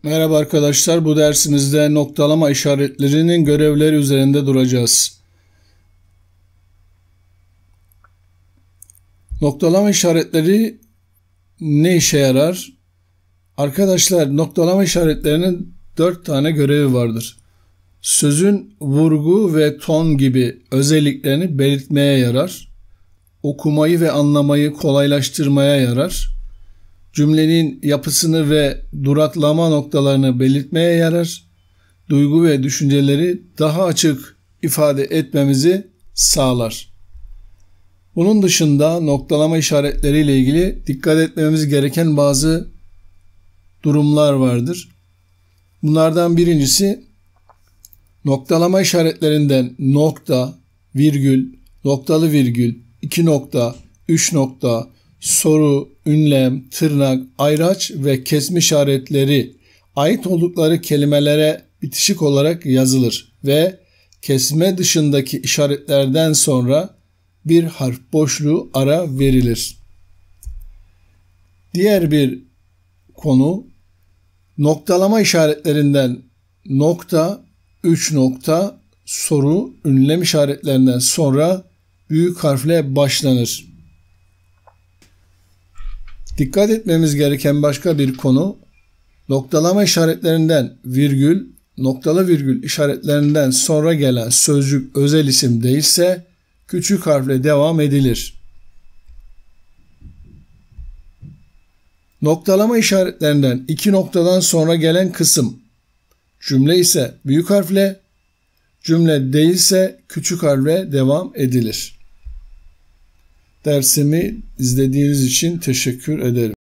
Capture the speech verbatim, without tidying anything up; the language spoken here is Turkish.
Merhaba arkadaşlar, bu dersimizde noktalama işaretlerinin görevleri üzerinde duracağız. Noktalama işaretleri ne işe yarar? Arkadaşlar, noktalama işaretlerinin dört tane görevi vardır. Sözün vurgu ve ton gibi özelliklerini belirtmeye yarar. Okumayı ve anlamayı kolaylaştırmaya yarar. Cümlenin yapısını ve duraklama noktalarını belirtmeye yarar. Duygu ve düşünceleri daha açık ifade etmemizi sağlar. Bunun dışında noktalama işaretleriyle ilgili dikkat etmemiz gereken bazı durumlar vardır. Bunlardan birincisi, noktalama işaretlerinden nokta, virgül, noktalı virgül, iki nokta, üç nokta, soru, ünlem, tırnak, ayraç ve kesme işaretleri ait oldukları kelimelere bitişik olarak yazılır ve kesme dışındaki işaretlerden sonra bir harf boşluğu ara verilir. Diğer bir konu, noktalama işaretlerinden nokta, üç nokta, soru, ünlem işaretlerinden sonra büyük harfle başlanır. Dikkat etmemiz gereken başka bir konu, noktalama işaretlerinden virgül, noktalı virgül işaretlerinden sonra gelen sözcük özel isim değilse küçük harfle devam edilir. Noktalama işaretlerinden iki noktadan sonra gelen kısım, cümle ise büyük harfle, cümle değilse küçük harfle devam edilir. Dersimi izlediğiniz için teşekkür ederim.